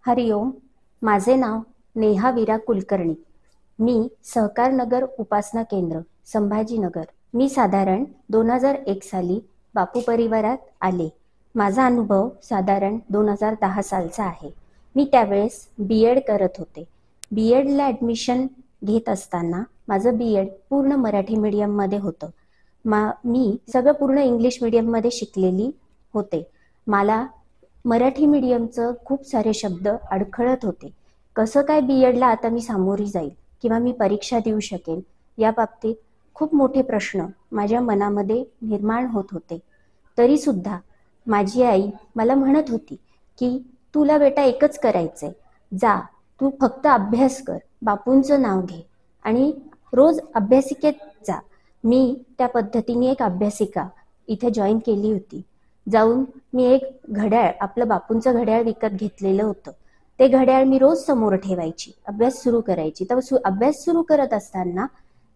हरिओम. माझे नाव नेहा वीरा कुलकर्णी. मी सहकार नगर उपासना केंद्र संभाजीनगर. मी साधारण 2001 साली बापू परिवारात आले. माझा अनुभव साधारण 2010 सालचा आहे. मी त्यावेळेस BEd करत होते. BEdला ॲडमिशन घेत असताना माझं BEd पूर्ण मराठी मीडियममध्ये होतं. मी सगळं पूर्ण इंग्लिश मीडियममध्ये शिकलेली होते. मला मराठी मीडियमचं खूप सारे शब्द अडखळत होते. कसं काय BEdला आता मी सामोरी जाईल किंवा मी परीक्षा देऊ शकेल या बाबतीत खूप मोठे प्रश्न माझ्या मनामध्ये निर्माण होत होते. तरीसुद्धा माझी आई मला म्हणत होती की तुला बेटा एकच करायचंय, जा तू फक्त अभ्यास कर, बापूंचं नाव घे आणि रोज अभ्यासिकेत जा. मी त्या पद्धतीने एक अभ्यासिका इथे जॉईन केली होती. जाऊन मी एक घड्याळ, आपलं बापूंचं घड्याळ विकत घेतलेलं होतं. ते घड्याळ मी रोज समोर ठेवायची, अभ्यास सुरू करायची. तर अभ्यास सुरू करत असताना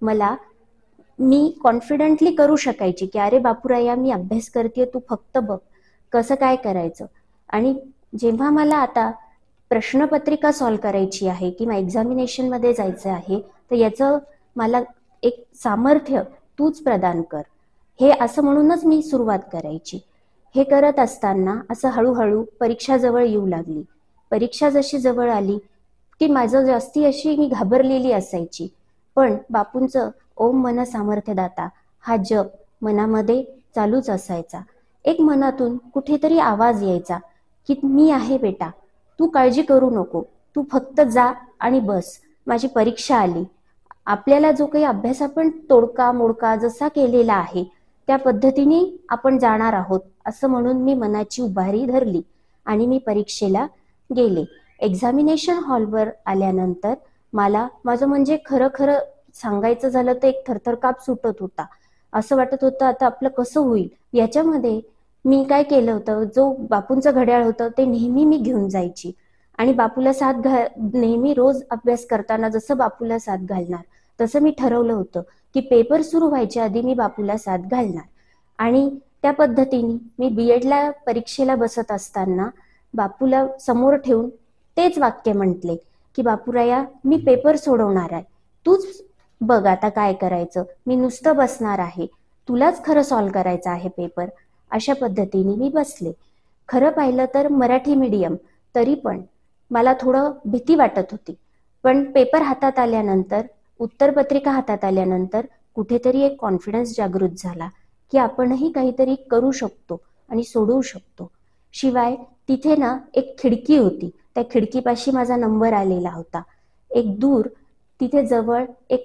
मी कॉन्फिडंटली करू शकायची की अरे बापूराया, मी अभ्यास करते, तू फक्त बघ कसं काय करायचं. आणि जेव्हा मला आता प्रश्नपत्रिका सॉल्व्ह करायची आहे किंवा एक्झामिनेशनमध्ये जायचं आहे, तर याचं मला एक सामर्थ्य तूच प्रदान कर, हे असं म्हणूनच मी सुरुवात करायची. हे करत असताना असं हळूहळू परीक्षा जवळ येऊ लागली. परीक्षा जशी जवळ आली की माझं जास्ती अशी मी घाबरलेली असायची. पण बापूंचं ओम मन सामर्थ्यदाता हा जप मनामध्ये चालूच असायचा. एक मनातून कुठेतरी आवाज यायचा की मी आहे बेटा, तू काळजी करू नको, तू फक्त जा आणि बस. माझी परीक्षा आली. आपल्याला जो काही अभ्यास आपण तोडका मोडका जसा केलेला आहे त्या पद्धतीने आपण जाणार आहोत, असं म्हणून मी मनाची उभारी धरली आणि मी परीक्षेला गेले. एक्झामिनेशन हॉलवर आल्यानंतर माझं म्हणजे खरं सांगायचं झालं तर एक थरथर काप सुटत होता. असं वाटत होतं आता आपलं कसं होईल. याच्यामध्ये मी काय केलं होतं, जो बापूंचं घड्याळ होतं ते नेहमी मी घेऊन जायची आणि बापूला नेहमी रोज अभ्यास करताना जसं बापूला साथ घालणार तसं मी ठरवलं होतं की पेपर सुरू व्हायच्या आधी मी बापूला साथ घालणार. आणि त्या पद्धतीने मी BEdला परीक्षेला बसत असताना बापूला समोर ठेवून तेच वाक्य म्हटले की बापूराया, मी पेपर सोडवणार आहे, तूच बघ आता काय करायचं, मी नुसतं बसणार आहे, तुलाच खरं सॉल्व्ह करायचं आहे पेपर. अशा पद्धतीने मी बसले. खरं पाहिलं तर मराठी मीडियम, तरी पण मला थोडं भीती वाटत होती. पण पेपर हातात आल्यानंतर, उत्तरपत्रिका हातात आल्यानंतर कुठेतरी एक कॉन्फिडन्स जागृत झाला की आपणही काहीतरी करू शकतो आणि सोडवू शकतो. शिवाय तिथे ना एक खिडकी होती, त्या खिडकीपाशी माझा नंबर आलेला होता. एक दूर तिथे जवळ एक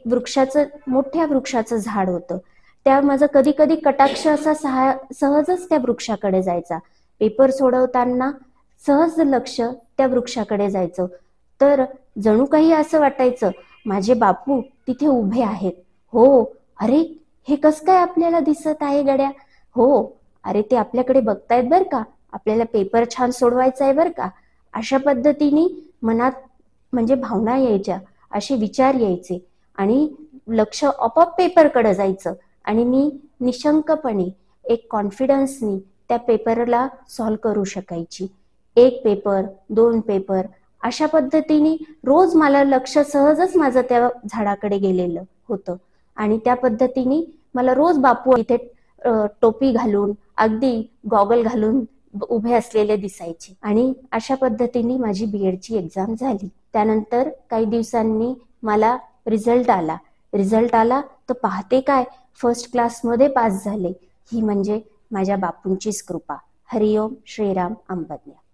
मोठ्या वृक्षाचं झाड होतं. त्या माझं कधी कधी कटाक्ष असा सहजच त्या वृक्षाकडे जायचा. पेपर सोडवताना सहज लक्ष त्या वृक्षाकडे जायचं. तर जणू काही असं वाटायचं माझे बापू तिथे उभे आहेत. हो, अरे हे कसं काय आपल्याला दिसत आहे गड्या. हो, अरे ते आपल्याकडे बघतायत बर का, आपल्याला पेपर छान सोडवायचा आहे बर का. अशा पद्धतीने मनात म्हणजे भावना यायच्या, असे विचार यायचे आणि लक्ष आपोआप पेपरकडे जायचं आणि मी निशंकपणे एक कॉन्फिडन्सनी त्या पेपरला सॉल्व्ह करू शकायची. एक पेपर, 2 पेपर अशा पद्धतीने रोज मला लक्ष सहजच माझं त्या झाडाकडे गेलेलं होतं आणि त्या पद्धतीने मला रोज बापू इथे टोपी घालून, अगदी गॉगल घालून उभे असलेले दिसायचे. आणि अशा पद्धतीने माझी BEdची एक्झाम झाली. त्यानंतर काही दिवसांनी मला रिझल्ट आला तर पाहते काय, फर्स्ट क्लासमध्ये पास झाले. ही म्हणजे माझ्या बापूंचीच कृपा. हरिओम. श्रीराम अंबज्ञ.